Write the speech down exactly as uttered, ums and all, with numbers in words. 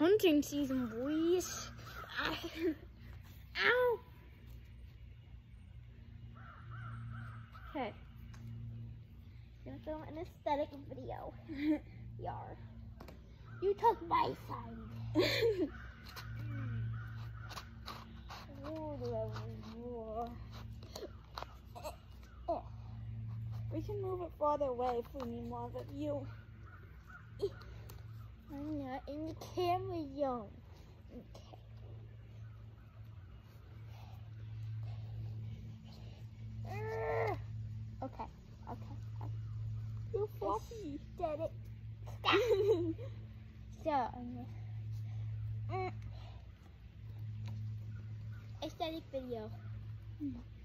hunting season, boys. Ow! Okay. Gonna film an aesthetic video. Yar. You took my side. We can move it farther away if we need more of a view. I'm not in the camera zone. Okay. Okay. Okay. Okay. You're fluffy. Did it. Stop. So, I'm gonna... aesthetic video.